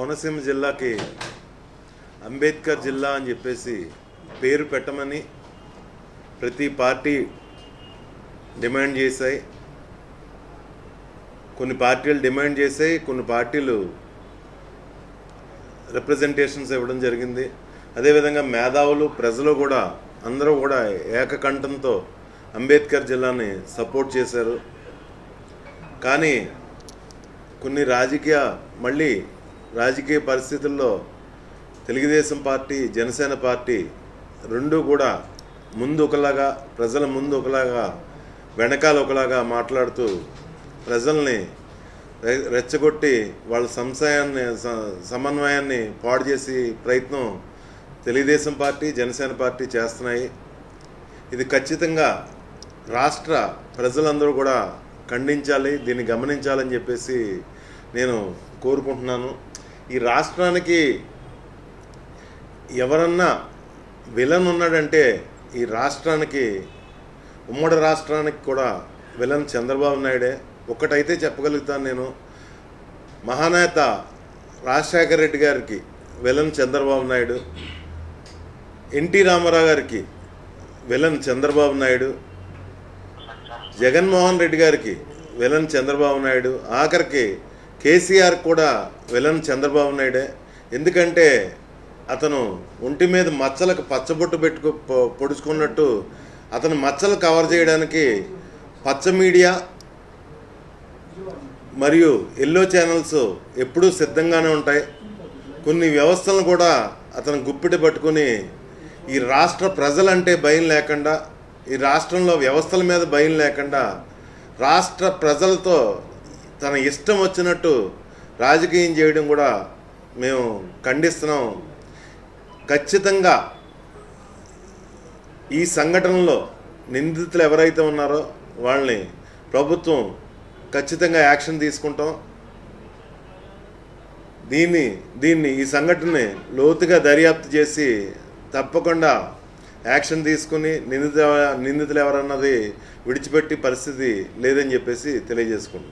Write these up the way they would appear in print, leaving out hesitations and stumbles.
కోనసీమ జిల్లాకి అంబేద్కర్ జిల్లా అని చెప్పేసి పేరు పెట్టమని ప్రతి పార్టీ డిమాండ్ చేశాయి. కొన్ని పార్టీలు డిమాండ్ చేశాయి, కొన్ని పార్టీలు రిప్రజెంటేషన్స్ ఇవ్వడం జరిగింది. అదేవిధంగా మేధావులు ప్రజలు కూడా అందరూ కూడా ఏకకంఠంతో అంబేద్కర్ జిల్లాని సపోర్ట్ చేశారు. కానీ కొన్ని రాజకీయ పరిస్థితుల్లో తెలుగుదేశం పార్టీ, జనసేన పార్టీ రెండు కూడా ముందు ఒకలాగా, ప్రజల ముందు ఒకలాగా, వెనకాల ఒకలాగా మాట్లాడుతూ ప్రజల్ని రెచ్చగొట్టి వాళ్ళ సమన్వయాన్ని పాడు చేసి ప్రయత్నం తెలుగుదేశం పార్టీ, జనసేన పార్టీ చేస్తున్నాయి. ఇది ఖచ్చితంగా రాష్ట్ర ప్రజలందరూ కూడా ఖండించాలి, దీన్ని గమనించాలని చెప్పేసి నేను కోరుకుంటున్నాను. ఈ రాష్ట్రానికి ఎవరన్నా విలన్ ఉన్నాడంటే ఈ రాష్ట్రానికి, ఉమ్మడి రాష్ట్రానికి కూడా విలన్ చంద్రబాబు నాయుడే. ఒక్కటైతే చెప్పగలుగుతాను, నేను మహానేత రాజశేఖర రెడ్డి గారికి విలన్ చంద్రబాబు నాయుడు, ఎన్టీ రామారావు గారికి విలన్ చంద్రబాబు నాయుడు, జగన్మోహన్ రెడ్డి గారికి విలన్ చంద్రబాబు నాయుడు, ఆఖరికి కేసీఆర్ కూడా విలన్ చంద్రబాబు నాయుడే. ఎందుకంటే అతను ఒంటి మీద మచ్చలకు పచ్చబొట్టు పొడుచుకున్నట్టు అతను మచ్చలు కవర్ చేయడానికి పచ్చ మీడియా మరియు ఎల్లో ఛానల్స్ ఎప్పుడూ సిద్ధంగానే ఉంటాయి. కొన్ని వ్యవస్థలను కూడా అతను గుప్పిటి పట్టుకుని ఈ రాష్ట్ర ప్రజలంటే భయం లేకుండా, ఈ రాష్ట్రంలో వ్యవస్థల మీద భయం లేకుండా రాష్ట్ర ప్రజలతో తన ఇష్టం వచ్చినట్టు రాజకీయం చేయడం కూడా మేము ఖండిస్తున్నాం. ఖచ్చితంగా ఈ సంఘటనలో నిందితులు ఎవరైతే ఉన్నారో వాళ్ళని ప్రభుత్వం ఖచ్చితంగా యాక్షన్ తీసుకుంటాం. ఈ సంఘటనని లోతుగా దర్యాప్తు చేసి తప్పకుండా యాక్షన్ తీసుకుని నిందితులు ఎవరన్నది విడిచిపెట్టి పరిస్థితి లేదని చెప్పేసి తెలియజేసుకుంటున్నాం.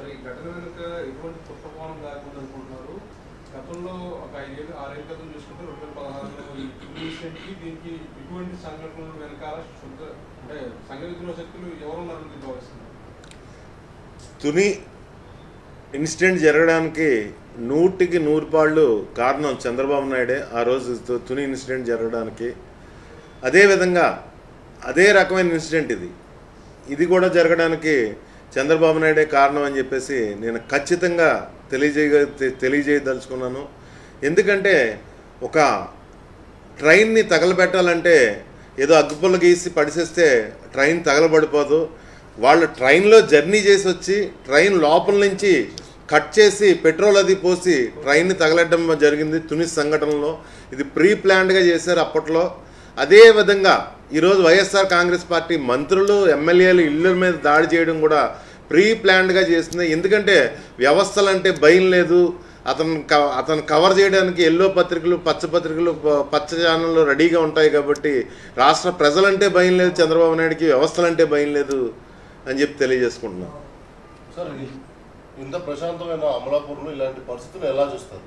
తుని ఇన్సిడెంట్ జరగడానికి 100కి 100 పాళ్ళు కారణం చంద్రబాబు నాయుడే. ఆ రోజు తుని ఇన్సిడెంట్ జరగడానికి అదేవిధంగా అదే రకమైన ఇన్సిడెంట్ ఇది కూడా జరగడానికి చంద్రబాబు నాయుడే కారణం అని చెప్పేసి నేను ఖచ్చితంగా తెలియజేయదలుచుకున్నాను. ఎందుకంటే ఒక ట్రైన్ని తగలబెట్టాలంటే ఏదో అగ్గిపుల్ల గీసి పడిసేస్తే ట్రైన్ తగలబడిపోదు. వాళ్ళు ట్రైన్లో జర్నీ చేసి వచ్చి ట్రైన్ లోపల నుంచి కట్ చేసి పెట్రోల్ అది పోసి ట్రైన్ని తగలడం జరిగింది తుని సంఘటనలో. ఇది ప్రీ ప్లాన్డ్గా చేశారు అప్పట్లో. అదేవిధంగా ఈరోజు వైఎస్ఆర్ కాంగ్రెస్ పార్టీ మంత్రులు, ఎమ్మెల్యేలు ఇళ్ళ మీద దాడి చేయడం కూడా ప్రీ ప్లాన్డ్గా చేస్తుంది. ఎందుకంటే వ్యవస్థలంటే భయం లేదు. అతను కవర్ చేయడానికి ఎల్లో పత్రికలు, పచ్చ పత్రికలు, పచ్చ ఛానళ్ళు రెడీగా ఉంటాయి. కాబట్టి రాష్ట్ర ప్రజలంటే భయం లేదు చంద్రబాబు నాయుడికి, వ్యవస్థలంటే భయం లేదు అని చెప్పి తెలియజేసుకుంటున్నాం. సార్, ఇంత ప్రశాంతమైన అమలాపూర్లో ఇలాంటి పరిస్థితులు ఎలా చూస్తారు?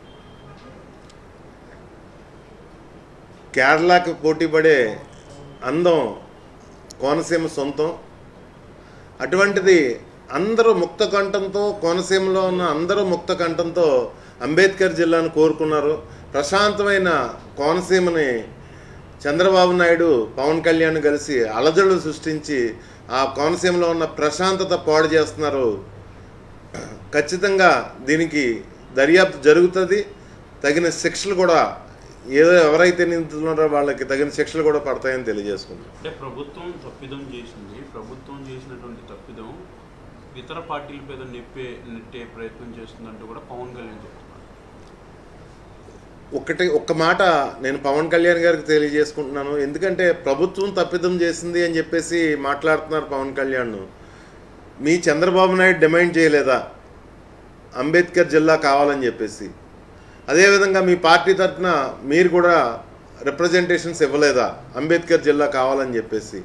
కేరళకి పోటీ పడే అందం కోనసీమ సొంతం. అటువంటిది అందరూ ముక్త కంఠంతో, కోనసీమలో ఉన్న అందరూ ముక్త కంఠంతో అంబేద్కర్ జిల్లాను కోరుకున్నారు. ప్రశాంతమైన కోనసీమని చంద్రబాబు నాయుడు, పవన్ కళ్యాణ్ కలిసి అలజడులు సృష్టించి ఆ కోనసీమలో ఉన్న ప్రశాంతత పాడు చేస్తున్నారు. ఖచ్చితంగా దీనికి దర్యాప్తు జరుగుతుంది. తగిన శిక్షలు కూడా ఎవరైతే నిందితున్నారో వాళ్ళకి తగిన శిక్షలు కూడా పడతాయని తెలియజేసుకుంటాం. అంటే ప్రభుత్వం తప్పిదం చేసింది. ప్రభుత్వం చేసినటువంటి తప్పిదం ఇతర పార్టీల మీద నెట్టే ప్రయత్నం చేస్తుందంటూ కూడా పవన్ కళ్యాణ్ చెప్తున్నారు. ఒక్క మాట నేను పవన్ కళ్యాణ్ గారికి తెలియజేసుకుంటున్నాను. ఎందుకంటే ప్రభుత్వం తప్పిదం చేసింది అని చెప్పేసి మాట్లాడుతున్నారు పవన్ కళ్యాణ్. మీ చంద్రబాబు నాయుడు డిమాండ్ చేయలేదా అంబేద్కర్ జిల్లా కావాలని చెప్పేసి? అదేవిధంగా మీ పార్టీ తరఫున మీరు కూడా రిప్రజెంటేషన్స్ ఇవ్వలేదా అంబేద్కర్ జిల్లా కావాలని చెప్పేసి?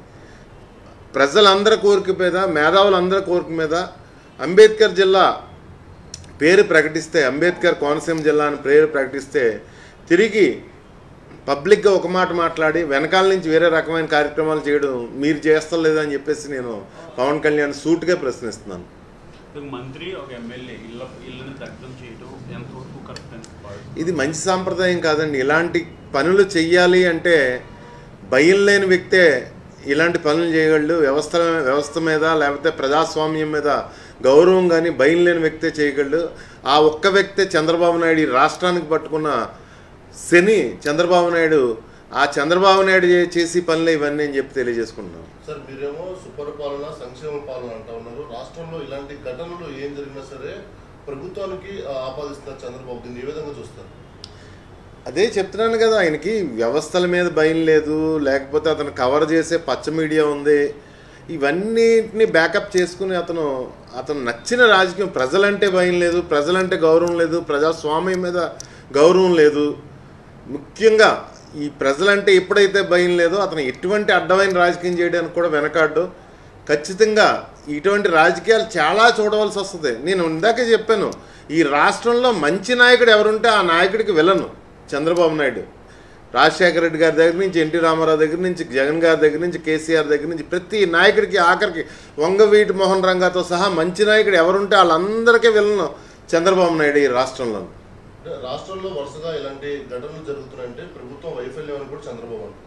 ప్రజలందరి కోరిక మీద, మేధావులందరి కోరిక మీద అంబేద్కర్ జిల్లా పేరు ప్రకటిస్తే, అంబేద్కర్ కోనసీమ జిల్లా అని పేరు ప్రకటిస్తే తిరిగి పబ్లిక్గా ఒక మాట మాట్లాడి వెనకాల నుంచి వేరే రకమైన కార్యక్రమాలు చేయడం మీరు చేస్తలేదు అని చెప్పేసి నేను పవన్ కళ్యాణ్ సూట్గా ప్రశ్నిస్తున్నాను. మంత్రి ఒక ఎమ్మెల్యే ఇళ్ళని దగ్ధం చేయడం ఎంతవరకు కరెక్ట్ అని? ఇది మంచి సాంప్రదాయం కాదండి. ఇలాంటి పనులు అంటే భయం లేని వ్యక్తే ఇలాంటి పనులు చేయగలడు. వ్యవస్థ మీద లేకపోతే ప్రజాస్వామ్యం మీద గౌరవం కానీ భయం లేని వ్యక్తే చేయగలడు. ఆ ఒక్క వ్యక్తే చంద్రబాబు నాయుడు. ఈ రాష్ట్రానికి పట్టుకున్న శని చంద్రబాబు నాయుడు. ఆ చంద్రబాబు నాయుడు చేసి పనులు ఇవన్నీ అని చెప్పి తెలియజేసుకుంటున్నాం. సార్, మీరేమో సుపరిపాలన, సంక్షేమ పాలన అంటా ఉన్నారు. రాష్ట్రంలో ఇలాంటి ఘటనలు ఏం జరిగినా సరే ప్రభుత్వానికి ఆపాదిస్తున్నారు చంద్రబాబు. దీన్ని ఏ విధంగా చూస్తారు? అదే చెప్తున్నాను కదా, ఆయనకి వ్యవస్థల మీద భయం లేదు, లేకపోతే అతను కవర్ చేసే పచ్చ మీడియా ఉంది. ఇవన్నిటిని బ్యాకప్ చేసుకుని అతను నచ్చిన రాజకీయం. ప్రజలంటే భయం లేదు, ప్రజలంటే గౌరవం లేదు, ప్రజాస్వామ్యం మీద గౌరవం లేదు. ముఖ్యంగా ఈ ప్రజలంటే ఎప్పుడైతే భయం లేదో అతను ఎటువంటి అడ్డమైన రాజకీయం చేయడానికి కూడా వెనకాడ్డు. ఖచ్చితంగా ఇటువంటి రాజకీయాలు చాలా చూడవలసి వస్తుంది. నేను ఇందాకే చెప్పాను, ఈ రాష్ట్రంలో మంచి నాయకుడు ఎవరుంటే ఆ నాయకుడికి విలను చంద్రబాబు నాయుడు. రాజశేఖర రెడ్డి గారి దగ్గర నుంచి, ఎన్టీ రామారావు దగ్గర నుంచి, జగన్ గారి దగ్గర నుంచి, కేసీఆర్ దగ్గర నుంచి ప్రతి నాయకుడికి, ఆఖరికి వంగవీటి మోహన్ రంగాతో సహా మంచి నాయకుడు ఎవరుంటే వాళ్ళందరికీ విలను చంద్రబాబు నాయుడు ఈ రాష్ట్రంలో. రాష్ట్రంలో వరుసగా ఇలాంటి ఘటనలు జరుగుతున్నాయంటే ప్రభుత్వం వైఫల్యం అని కూడా చంద్రబాబు అంటారు.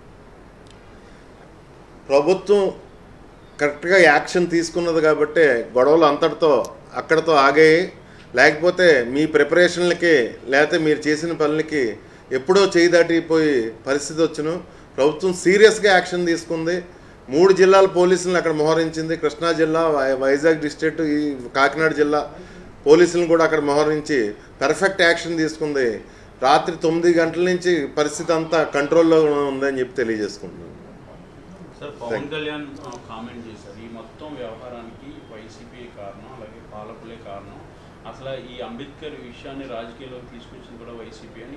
ప్రభుత్వం కరెక్ట్గా యాక్షన్ తీసుకున్నది కాబట్టే గొడవలు అక్కడితో ఆగాయి. లేకపోతే మీ ప్రిపరేషన్లకి లేకపోతే మీరు చేసిన పనులకి ఎప్పుడో చేయి దాటిపోయి పరిస్థితి వచ్చును. ప్రభుత్వం సీరియస్గా యాక్షన్ తీసుకుంది. 3 జిల్లాల పోలీసులను అక్కడ మోహరించింది. కృష్ణా జిల్లా, వైజాగ్ డిస్ట్రిక్ట్, ఈ కాకినాడ జిల్లా పోలీసులను కూడా అక్కడ మోహరించి పర్ఫెక్ట్ యాక్షన్ తీసుకుంది. రాత్రి 9 గంటల నుంచి పరిస్థితి అంతా కంట్రోల్లో ఉందని చెప్పి తెలియజేసుకుంటున్నాను. సార్, పవన్ కళ్యాణ్ కామెంట్ చేశారు, ఈ మొత్తం వ్యవహారానికి వైసీపీ కారణం, అలాగే పాలకులే కారణం, అసలు ఈ అంబేద్కర్ విషయాన్ని రాజకీయాల్లోకి తీసుకొచ్చింది కూడా వైసీపీ అని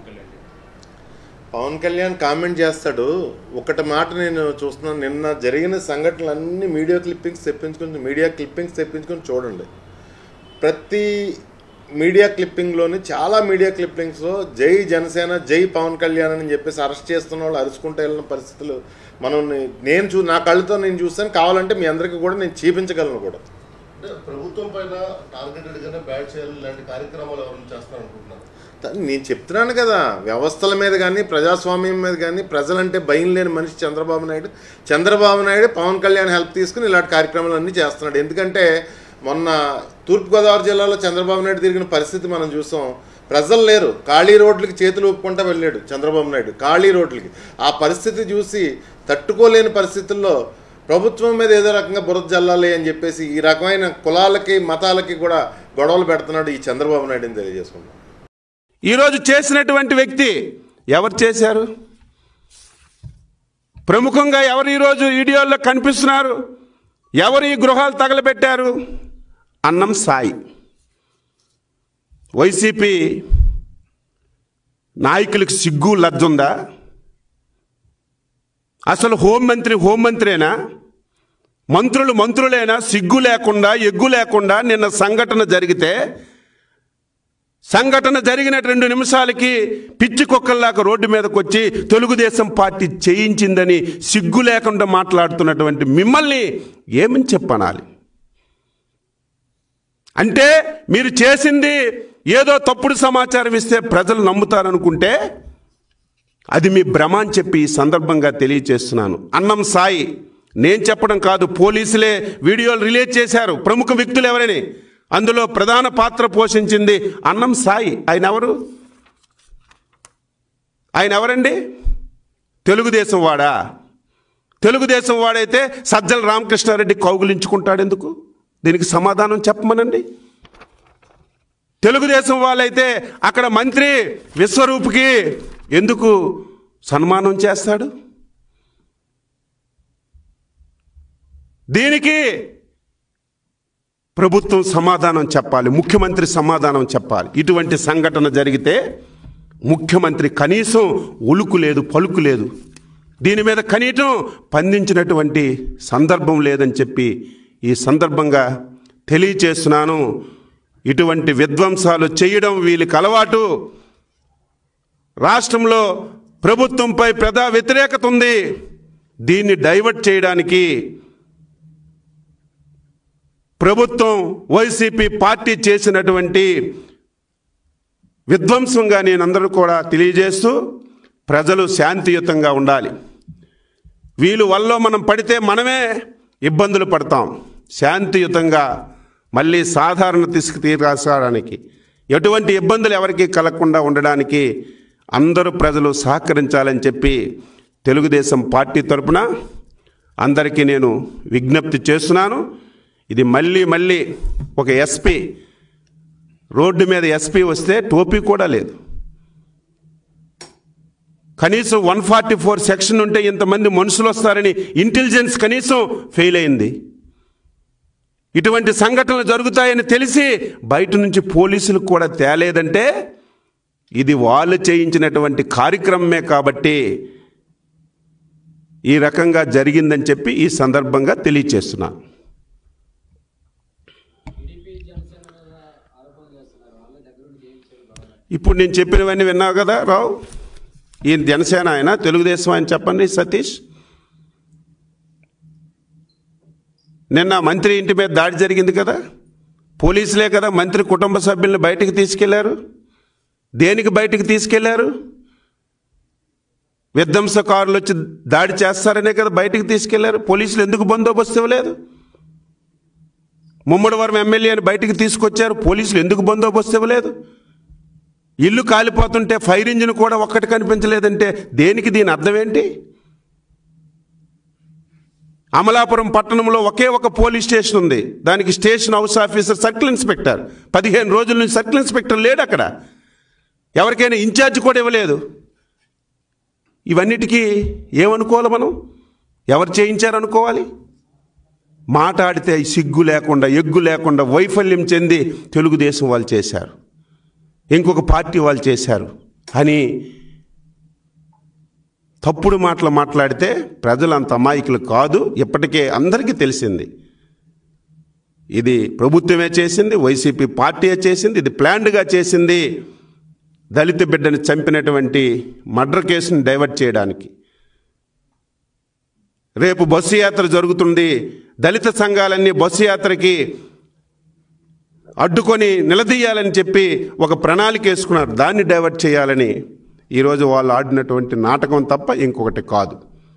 పవన్ కళ్యాణ్ కామెంట్ చేస్తాడు. ఒకటి మాట నేను చూస్తున్నాను, నిన్న జరిగిన సంఘటనలన్నీ మీడియా క్లిప్పింగ్స్ తెప్పించుకొని చూడండి. ప్రతి మీడియా క్లిప్పింగ్లోని, చాలా మీడియా క్లిప్పింగ్స్లో జై జనసేన, జై పవన్ కళ్యాణ్ అని చెప్పేసి అరెస్ట్ చేస్తున్న వాళ్ళు అరుచుకుంటూ వెళ్ళిన పరిస్థితులు నా కళ్ళతో నేను చూస్తాను. కావాలంటే మీ అందరికీ కూడా నేను చూపించగలను కూడా. అంటే ప్రభుత్వం పైన టార్గెటెడ్గానే బ్యాట్ చేయాలి, ఇలాంటి కార్యక్రమాలు ఎవరైనా చేస్తారనుకుంటున్నారు? నేను చెప్తున్నాను కదా, వ్యవస్థల మీద కానీ ప్రజాస్వామ్యం మీద కానీ ప్రజలంటే భయం లేని మనిషి చంద్రబాబు నాయుడు పవన్ కళ్యాణ్ హెల్ప్ తీసుకుని ఇలాంటి కార్యక్రమాలు అన్నీ చేస్తున్నాడు. ఎందుకంటే మొన్న తూర్పుగోదావరి జిల్లాలో చంద్రబాబు నాయుడు తిరిగిన పరిస్థితి మనం చూసాం. ప్రజలు లేరు, ఖాళీ రోడ్లకి చేతులు ఊపుకుంటూ వెళ్ళాడు చంద్రబాబు నాయుడు, ఖాళీ రోడ్లకి. ఆ పరిస్థితి చూసి తట్టుకోలేని పరిస్థితుల్లో ప్రభుత్వం మీద ఏదో రకంగా బురద జల్లాలి అని చెప్పేసి ఈ రకమైన కులాలకి మతాలకి కూడా గొడవలు పెడుతున్నాడు ఈ చంద్రబాబు నాయుడుని తెలియజేసుకున్నాం. ఈరోజు చేసినటువంటి వ్యక్తి ఎవరు చేశారు? ప్రముఖంగా ఎవరు ఈరోజు వీడియోల్లో కనిపిస్తున్నారు? ఎవరు ఈ గృహాలు తగలబెట్టారు? అన్నం సాయి. వైసీపీ నాయకులకు సిగ్గు లజ్జుందా? అసలు హోంమంత్రేనా? మంత్రులేనా? సిగ్గు లేకుండా, ఎగ్గు లేకుండా నిన్న సంఘటన జరిగిన 2 నిమిషాలకి పిచ్చి కుక్కల్లాగా రోడ్డు మీదకి వచ్చి తెలుగుదేశం పార్టీ చేయించిందని సిగ్గు లేకుండా మాట్లాడుతున్నటువంటి మిమ్మల్ని ఏమని చెప్పనాలి? అంటే మీరు చేసింది ఏదో తప్పుడు సమాచారం ఇస్తే ప్రజలు నమ్ముతారనుకుంటే అది మీ భ్రమ అని చెప్పి ఈ సందర్భంగా తెలియచేస్తున్నాను. అన్నం సాయి నేను చెప్పడం కాదు, పోలీసులే వీడియోలు రిలీజ్ చేశారు. ప్రముఖ వ్యక్తులు ఎవరని, అందులో ప్రధాన పాత్ర పోషించింది అన్నం సాయి. ఆయన ఎవరండి? తెలుగుదేశం వాడా? తెలుగుదేశం వాడైతే సజ్జల రామకృష్ణారెడ్డి కౌగులించుకుంటాడు ఎందుకు? దీనికి సమాధానం చెప్పమనండి. తెలుగుదేశం వాళ్ళైతే అక్కడ మంత్రి విశ్వరూప్కి ఎందుకు సన్మానం చేస్తాడు? దీనికి ప్రభుత్వం సమాధానం చెప్పాలి, ముఖ్యమంత్రి సమాధానం చెప్పాలి. ఇటువంటి సంఘటన జరిగితే ముఖ్యమంత్రి కనీసం ఉలుకు లేదు, పలుకు లేదు, దీని మీద కనీసం స్పందించినటువంటి సందర్భం లేదని చెప్పి ఈ సందర్భంగా తెలియచేస్తున్నాను. ఇటువంటి విధ్వంసాలు చేయడం వీళ్ళకి అలవాటు. రాష్ట్రంలో ప్రభుత్వంపై ప్రజా వ్యతిరేకత ఉంది. దీన్ని డైవర్ట్ చేయడానికి ప్రభుత్వం వైసీపీ పార్టీ చేసినటువంటి విధ్వంసంగా నేనందరూ కూడా తెలియజేస్తూ ప్రజలు శాంతియుతంగా ఉండాలి. వీళ్ళు వల్ల మనం పడితే మనమే ఇబ్బందులు పడతాం. శాంతియుతంగా మళ్ళీ సాధారణ తీసుకురావడానికి ఎటువంటి ఇబ్బందులు ఎవరికి కలగకుండా ఉండడానికి అందరూ ప్రజలు సహకరించాలని చెప్పి తెలుగుదేశం పార్టీ తరపున అందరికీ నేను విజ్ఞప్తి చేస్తున్నాను. ఇది మళ్ళీ ఒక ఎస్పీ రోడ్డు మీద ఎస్పీ వస్తే టోపీ కూడా లేదు. కనీసం 144 సెక్షన్ ఉంటే ఇంతమంది మనుషులు వస్తారని ఇంటెలిజెన్స్ కనీసం ఫెయిల్ అయింది. ఇటువంటి సంఘటనలు జరుగుతాయని తెలిసి బయట నుంచి పోలీసులకు కూడా తేలేదంటే ఇది వాళ్ళు చేయించినటువంటి కార్యక్రమమే కాబట్టి ఈ రకంగా జరిగిందని చెప్పి ఈ సందర్భంగా తెలియచేస్తున్నాను. ఇప్పుడు నేను చెప్పినవన్నీ విన్నావు కదా రావు. ఈయన జనసేన ఆయన, తెలుగుదేశం ఆయన. చెప్పండి సతీష్. నిన్న మంత్రి ఇంటి మీద దాడి జరిగింది కదా, పోలీసులే కదా మంత్రి కుటుంబ సభ్యులను బయటకు తీసుకెళ్లారు. దేనికి బయటకు తీసుకెళ్లారు? విధ్వంసకారులు వచ్చి దాడి చేస్తారనే కదా బయటకు తీసుకెళ్లారు. పోలీసులు ఎందుకు బందోబస్తు ఇవ్వలేదు? ముమ్మడివరం ఎమ్మెల్యేని బయటకు తీసుకొచ్చారు, పోలీసులు ఎందుకు బందోబస్తు ఇవ్వలేదు? ఇల్లు కాలిపోతుంటే ఫైర్ ఇంజిన్ కూడా ఒక్కటి కనిపించలేదంటే దేనికి? దీని అర్థం ఏంటి? అమలాపురం పట్టణంలో ఒకే ఒక పోలీస్ స్టేషన్ ఉంది. దానికి station house officer circle inspector. 15 రోజుల నుంచి సర్కిల్ ఇన్స్పెక్టర్ లేడు అక్కడ. ఎవరికైనా ఇన్ఛార్జ్ కూడా ఇవ్వలేదు. ఇవన్నిటికీ ఏమనుకోవాలి మనం? ఎవరు చేయించారనుకోవాలి? మాట్లాడితే సిగ్గు లేకుండా, ఎగ్గు లేకుండా వైఫల్యం చెంది తెలుగుదేశం వాళ్ళు చేశారు, ఇంకొక పార్టీ వాళ్ళు చేశారు అని తప్పుడు మాటలు మాట్లాడితే ప్రజలు అంత అమాయకులు కాదు. ఇప్పటికే అందరికీ తెలిసింది. ఇది ప్రభుత్వమే చేసింది, వైసీపీ పార్టీయే చేసింది, ఇది ప్లాన్డ్గా చేసింది. దళిత బిడ్డని చంపినటువంటి మర్డర్ కేసుని డైవర్ట్ చేయడానికి. రేపు బస్సు యాత్ర జరుగుతుంది. దళిత సంఘాలన్నీ బస్సు యాత్రకి అడ్డుకొని నిలదీయాలని చెప్పి ఒక ప్రణాళిక వేసుకున్నారు. దాన్ని డైవర్ట్ చేయాలని ఈరోజు వాళ్ళు ఆడినటువంటి నాటకం తప్ప ఇంకొకటి కాదు.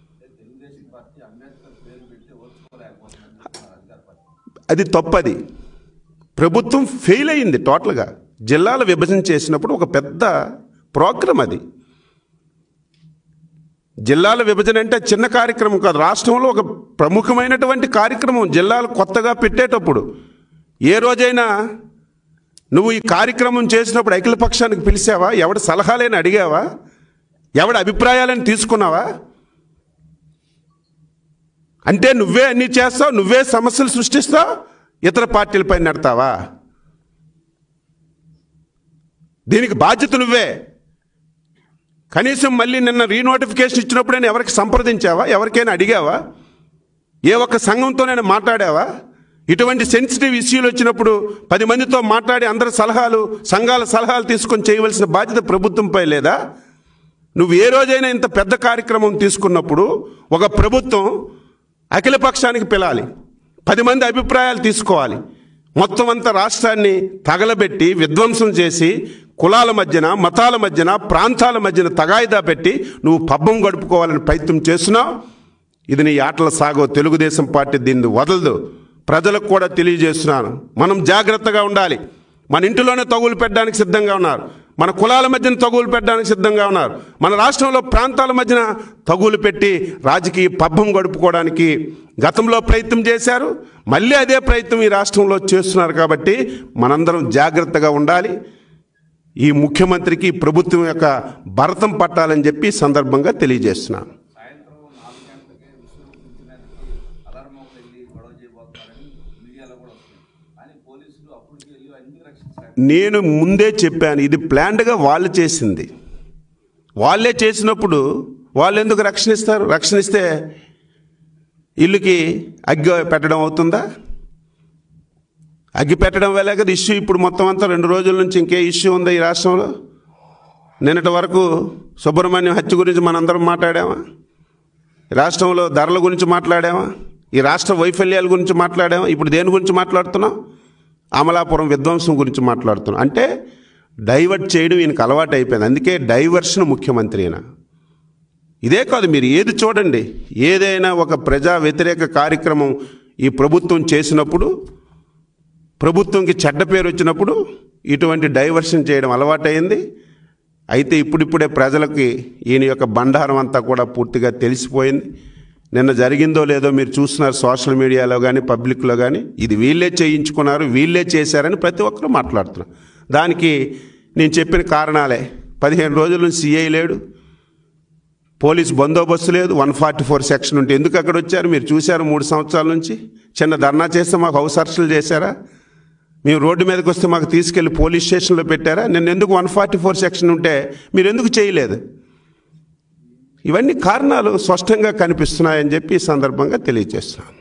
అది తప్పది. ప్రభుత్వం ఫెయిల్ అయింది టోటల్గా. జిల్లాల విభజన చేసినప్పుడు ఒక పెద్ద ప్రోగ్రాం అది. జిల్లాల విభజన అంటే చిన్న కార్యక్రమం కాదు. రాష్ట్రంలో ఒక ప్రముఖమైనటువంటి కార్యక్రమం. జిల్లాలు కొత్తగా పెట్టేటప్పుడు ఏ రోజైనా నువ్వు ఈ కార్యక్రమం చేసినప్పుడు అఖిల పక్షానికి పిలిచావా? ఎవడి సలహాలేని అడిగావా? ఎవడి అభిప్రాయాలను తీసుకున్నావా? అంటే నువ్వే అన్నీ చేస్తావు, నువ్వే సమస్యలు సృష్టిస్తావు, ఇతర పార్టీలపై నెడతావా? దీనికి బాధ్యత నువ్వే. కనీసం మళ్ళీ నిన్న రీనోటిఫికేషన్ ఇచ్చినప్పుడైనా ఎవరికి సంప్రదించావా? ఎవరికైనా అడిగావా? ఏ ఒక్క సంఘంతోనైనా మాట్లాడావా? ఇటువంటి సెన్సిటివ్ ఇష్యూలు వచ్చినప్పుడు 10 మందితో మాట్లాడి అందరి సలహాలు, సంఘాల సలహాలు తీసుకొని చేయవలసిన బాధ్యత ప్రభుత్వంపై లేదా? నువ్వు ఏ రోజైనా ఇంత పెద్ద కార్యక్రమం తీసుకున్నప్పుడు ఒక ప్రభుత్వం అఖిల పక్షానికి పిలాలి, 10 మంది అభిప్రాయాలు తీసుకోవాలి. మొత్తం అంతా రాష్ట్రాన్ని తగలబెట్టి విధ్వంసం చేసి కులాల మధ్యన, మతాల మధ్యన, ప్రాంతాల మధ్యన తగాయిదా పెట్టి నువ్వు పబ్బం గడుపుకోవాలని ప్రయత్నం చేస్తున్నావు. ఇది నీ ఆటల సాగో. తెలుగుదేశం పార్టీ దీన్ని వదలదు. ప్రజలకు కూడా తెలియజేస్తున్నాను, మనం జాగ్రత్తగా ఉండాలి. మన ఇంటిలోనే తగులు పెట్టడానికి సిద్ధంగా ఉన్నారు, మన కులాల మధ్యన తగులు పెట్టడానికి సిద్ధంగా ఉన్నారు, మన రాష్ట్రంలో ప్రాంతాల మధ్యన తగులు పెట్టి రాజకీయ పబ్బం గడుపుకోవడానికి గతంలో ప్రయత్నం చేశారు. మళ్ళీ అదే ప్రయత్నం ఈ రాష్ట్రంలో చేస్తున్నారు. కాబట్టి మనందరం జాగ్రత్తగా ఉండాలి. ఈ ముఖ్యమంత్రికి ప్రభుత్వం యొక్క భరతం పట్టాలని చెప్పి సందర్భంగా తెలియజేస్తున్నాను. నేను ముందే చెప్పాను, ఇది ప్లాన్డ్గా వాళ్ళు చేసింది. వాళ్ళే చేసినప్పుడు వాళ్ళు ఎందుకు రక్షణ ఇస్తారు? రక్షణ ఇస్తే ఇల్లుకి అగ్గి పెట్టడం అవుతుందా? అగ్గి పెట్టడం వల్లే కదా ఇష్యూ ఇప్పుడు మొత్తం అంతా 2 రోజుల నుంచి ఇంకే ఇష్యూ ఉందా ఈ రాష్ట్రంలో? నిన్నటి వరకు సుబ్రహ్మణ్యం హత్య గురించి మనందరం మాట్లాడామా? రాష్ట్రంలో ధరల గురించి మాట్లాడామా? ఈ రాష్ట్ర వైఫల్యాల గురించి మాట్లాడామా? ఇప్పుడు దేని గురించి మాట్లాడుతున్నాం? అమలాపురం విధ్వంసం గురించి మాట్లాడుతున్నాం. అంటే డైవర్ట్ చేయడం ఈయనకు అలవాటు అయిపోయింది. అందుకే డైవర్షన్ ముఖ్యమంత్రి అయినా. ఇదే కాదు, మీరు ఏది చూడండి, ఏదైనా ఒక ప్రజా వ్యతిరేక కార్యక్రమం ఈ ప్రభుత్వం చేసినప్పుడు, ప్రభుత్వంకి చెడ్డ పేరు వచ్చినప్పుడు ఇటువంటి డైవర్షన్ చేయడం అలవాటైంది. అయితే ఇప్పుడిప్పుడే ప్రజలకి ఈయన యొక్క బండారం అంతా కూడా పూర్తిగా తెలిసిపోయింది. నిన్న జరిగిందో లేదో మీరు చూస్తున్నారు సోషల్ మీడియాలో కానీ పబ్లిక్లో కానీ, ఇది వీళ్ళే చేయించుకున్నారు, వీళ్ళే చేశారని ప్రతి ఒక్కరూ మాట్లాడుతున్నారు. దానికి నేను చెప్పిన కారణాలే. 15 రోజుల నుంచి సిఐ లేడు, పోలీస్ బందోబస్తు లేదు, 144 సెక్షన్ ఉంటే ఎందుకు అక్కడ వచ్చారు? మీరు చూశారు 3 సంవత్సరాల నుంచి. చిన్న ధర్నా చేస్తే మాకు హౌస్ అరెస్టులు చేశారా? మేము రోడ్డు మీదకి వస్తే మాకు తీసుకెళ్లి పోలీస్ స్టేషన్లో పెట్టారా? నిన్న ఎందుకు 144 సెక్షన్ ఉంటే మీరు ఎందుకు చేయలేదు? ఇవన్నీ కారణాలు స్పష్టంగా కనిపిస్తున్నాయని చెప్పి ఈ సందర్భంగా తెలియజేస్తున్నాను.